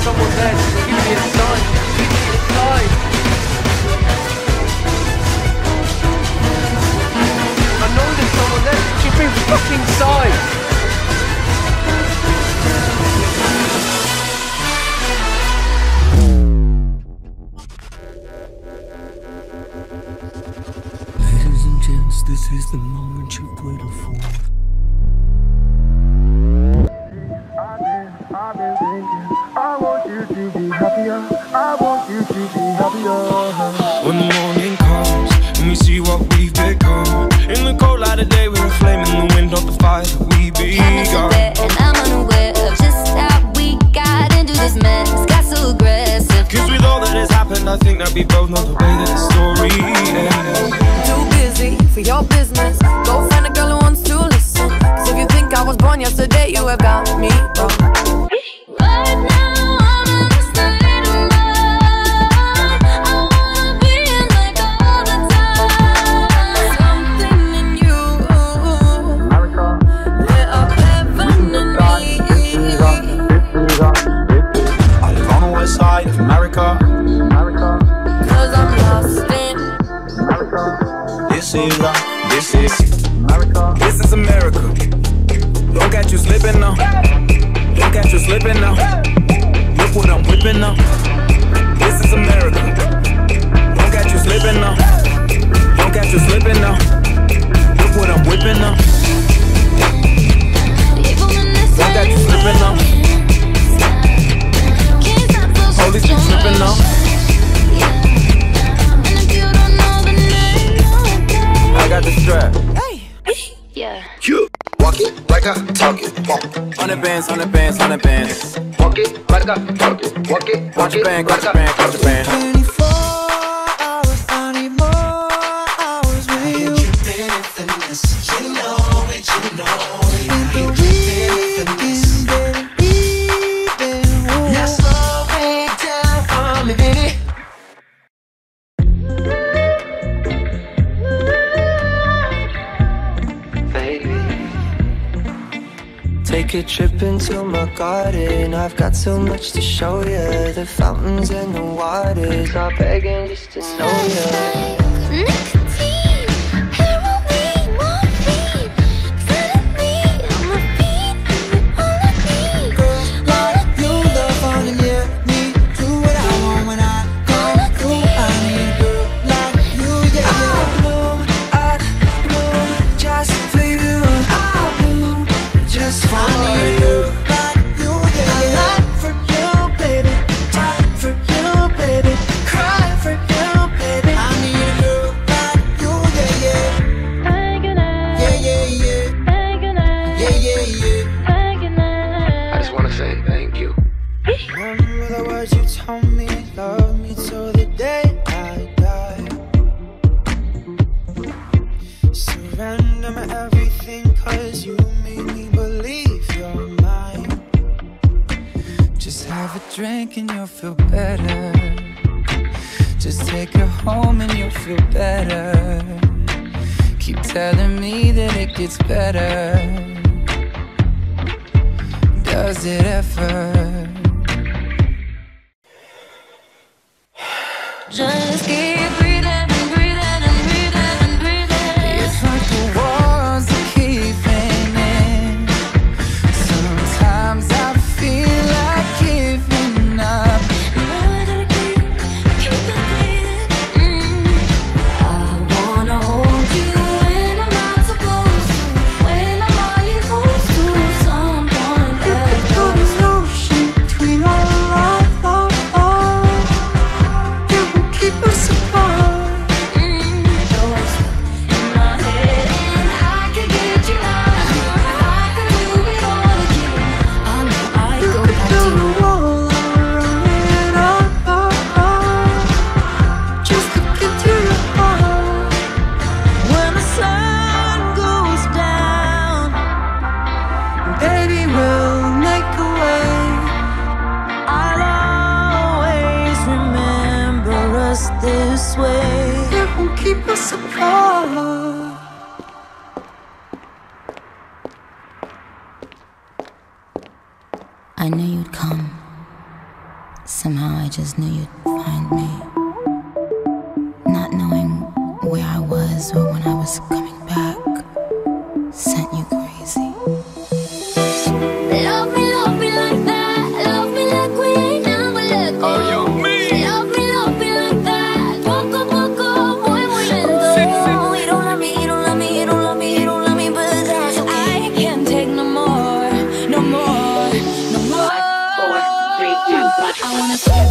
someone there to give me a sign. Give me a sign. I know there's someone there. Give me a fucking sign. Ladies and gents, this is the moment you've waited for. I've been thinking, I want you to be happier. I want you to be happier. When the morning comes and we see what we've become, in the cold light of day we're a flame in the wind, not the fire that we begun. And I'm unaware of just how we got into this mess. Got so aggressive. Cause with all that has happened, I think that we both know the way that the story ends. Too busy for your business. Go find a girl who wants to listen. Cause if you think I was born yesterday, you have got me wrong. Right now I'm in a state of mind. I wanna be in like all the time. Something in you lit up heaven in me. I live on the west side of America. Cause I'm lost in This is America. This is America. Don't catch you slipping now. Don't catch you slipping now. Look what I'm whipping now. This is America. Don't catch you slipping now. Don't catch you slipping now. Look what I'm whipping now. Don't catch you slipping now. Holy shit, slipping now. I got the strap. Yeah. You walk it like I talk it. 100 bands, 100 bands, 100 bands. Walk it like I talk it. Walk it, walk it, Contraband, contraband, contraband. 24 hours, I need more hours with you. And the weekend, baby, now slow way down for me, baby. take a trip into my garden. I've got so much to show you. The fountains and the waters are begging just to know you. Nicotine, heroin, morphine. Suddenly, I'm a fiend, and all I need. Girls like you love falling near me. Do what I want when I come through. I need a girl like you, yeah. I bloom just for you. I bloom just for you. Like you, yeah. I like for you, baby. Die for you, baby. Cry for you, baby. I need a girl like you, yeah, yeah. Yeah, yeah, yeah. Yeah, yeah, yeah. I just wanna say thank you. Remember the words you told me, love me till the day I die. Surrender my everything, cause you made me believe you're mine. Just have a drink and you'll feel better. Just take her home and you'll feel better. Keep telling me that it gets better. Does it ever? Just keep breathing and breathing and breathing and breathing. It's like the walls are keeping in. Sometimes I feel like giving up. I gotta keep it breathing. I wanna hold you when I'm not supposed to. When I'm not supposed to. Someone that Put an ocean between our love. You will keep us apart. Yours in my head, and I can get you out. I can do it all again. I know I go back Do to the wall running up, just to get to your heart. When the sun goes down, baby, we'll make a way. I'll always remember us this way. It won't keep us apart. I knew you'd come. Somehow I just knew you'd find me. Not knowing where I was or when I was coming back sent you crazy. Love me like that. Love me like we ain't never let go. Oh, yo, me. Love me like that. Poco, poco, muy, muy lento. You don't love me, you don't love me, you don't love me, you don't love me, but that's okay. I can't take no more, no more, no more. 5, 4, 3, 2, 1. I wanna stop.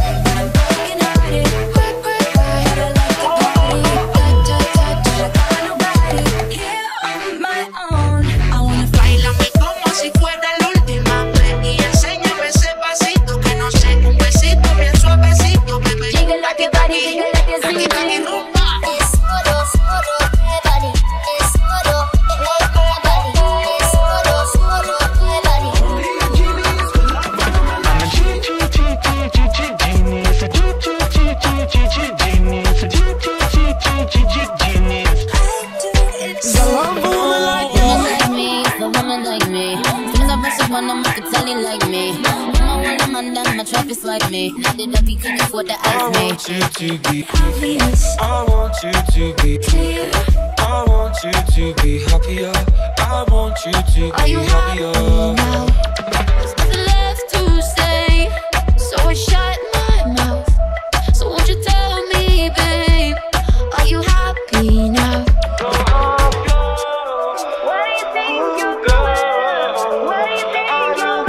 Like me, ended up you couldn't afford the ice me. I want you to be obvious. I want you to be clear. I want you to be happier. I want you to be happier. Now, there's left to say, so I shut my mouth. So won't you tell me, babe, are you happy now? Where do you think you're going? Where do you think you're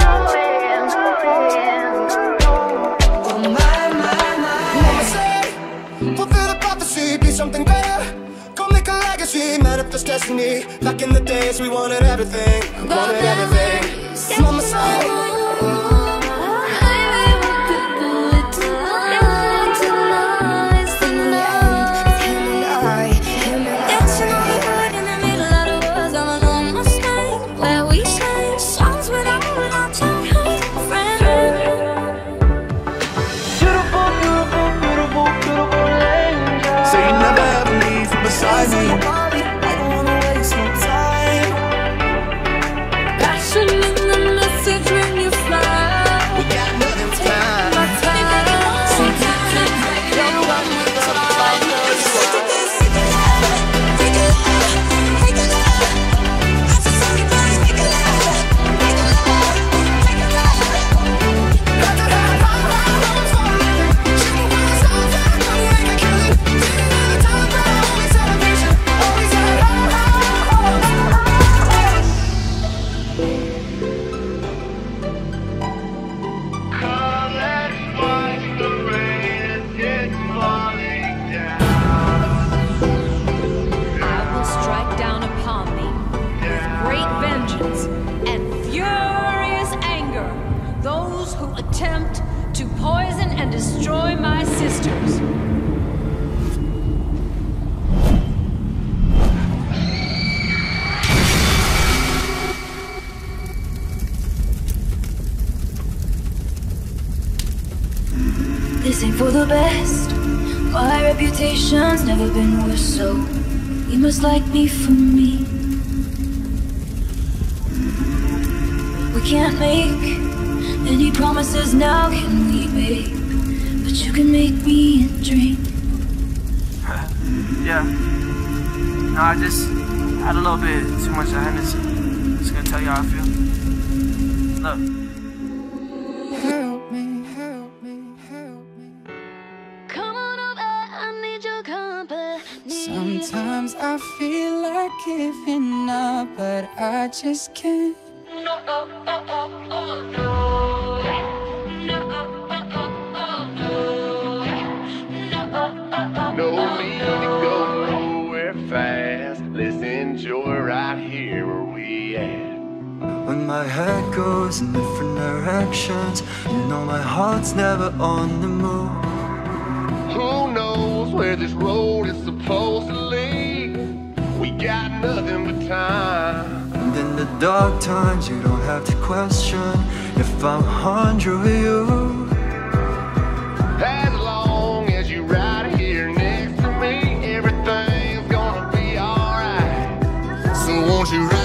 going? Fulfill the prophecy, be something better. Go make a legacy, manifest destiny. Back in the days we wanted everything, wanted everything. Mama said beside me. I don't wanna waste no time. Passion in the message when you fly. We got nothing but time. Attempt to poison and destroy my sisters. This ain't for the best. My reputation's never been worse, so you must like me for me. We can't make any promises now, can we, babe? But you can make me a dream. Yeah. No, I just had a little bit too much of Hennessy. Just gonna tell you how I feel. Look. Help me, help me, help me. Come on over, I need your company. Sometimes I feel like giving up, but I just can't. No need to go nowhere fast. Let's enjoy right here where we at. When my head goes in different directions, you know my heart's never on the move. Who knows where this road is supposed to lead? We got nothing but time. And in the dark times, you don't have to question if I'm 100 with you. As long as you're right here next to me, everything's gonna be alright. So won't you ride